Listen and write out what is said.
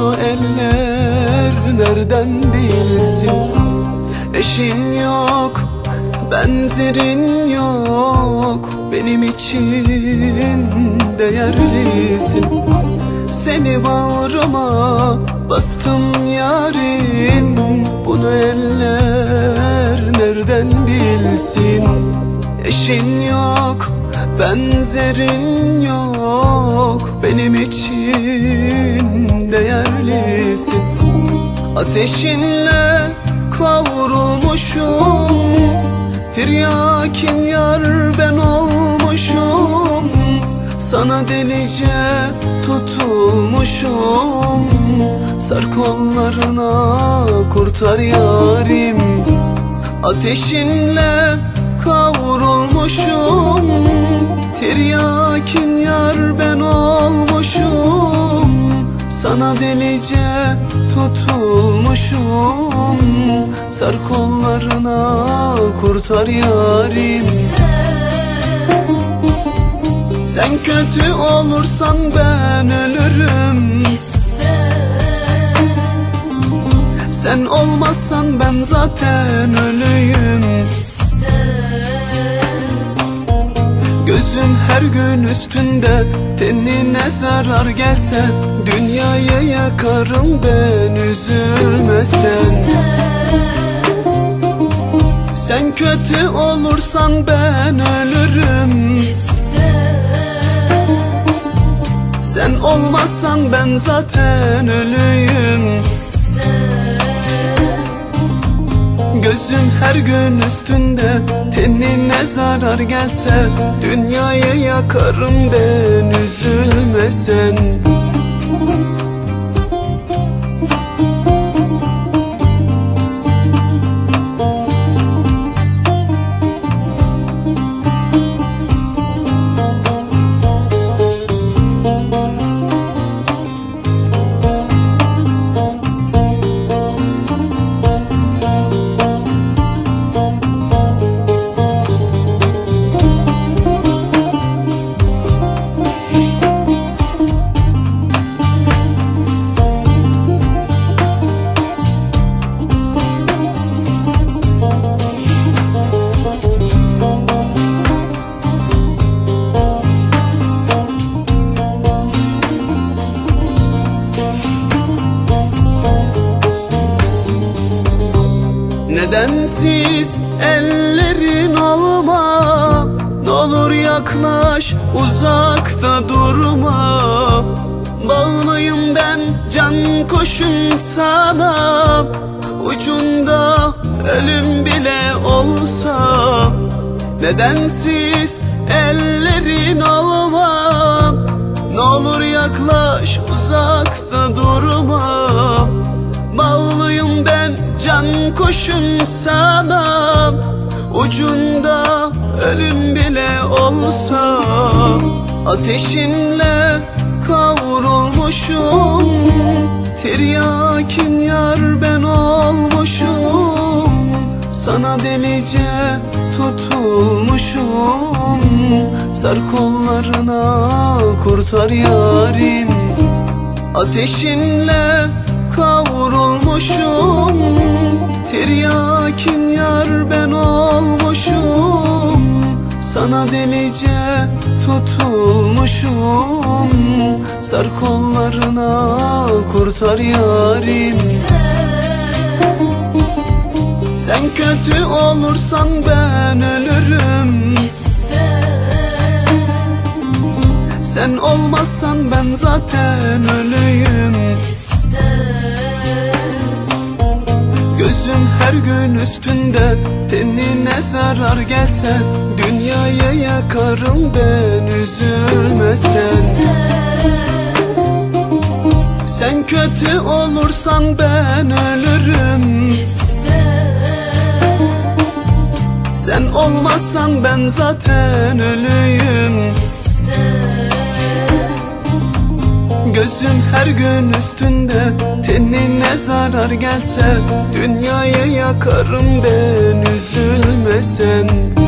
Bunu eller nereden bilsin? Eşin yok, benzerin yok, benim için değerlisin. Seni bağrıma bastım yarim, bunu eller nereden bilsin? Eşin yok, benzerin yok, benim için değerlisin. Ateşinle kavrulmuşum, tiryakin yar ben olmuşum. Sana delice tutulmuşum, sar kollarına kurtar yarim. Ateşinle kavrulmuşum, tiryakin yar ben olmuşum. Sana delice tutulmuşum, sar kollarına kurtar yarim. Sen kötü olursan ben ölürüm, sen olmazsan ben zaten ölüyüm. Gözüm her gün üstünde, tenine zarar gelse dünyayı yakarım ben, üzülme sen. Sen kötü olursan ben ölürüm, sen olmazsan ben zaten ölüyüm. Gözüm her gün üstünde, tenine zarar gelse dünyayı yakarım ben, üzülme sen. Nedensiz ellerin olma, n'olur yaklaş uzakta durma. Bağlıyım ben can koşun sana, ucunda ölüm bile olsa. Nedensiz ellerin olma, n'olur yaklaş uzakta durma. Bağlıyım ben can koşun sana, ucunda ölüm bile olsa. Ateşinle kavrulmuşum, tiryakin yar ben olmuşum. Sana delice tutulmuşum, sar kollarına kurtar yarim. Ateşinle kavrulmuşum, tiryakin yar ben olmuşum. Sana delice tutulmuşum, sar kollarına kurtar yarim. Sen kötü olursan ben ölürüm, sen olmazsan ben zaten ölüyüm. Gözüm her gün üstünde, tenine zarar gelse dünyayı yakarım ben, üzülme sen. Sen kötü olursan ben ölürüm, sen olmazsan ben zaten ölüyüm. Gözüm her gün üstünde, tenine zarar gelse dünyayı yakarım ben, üzülme sen.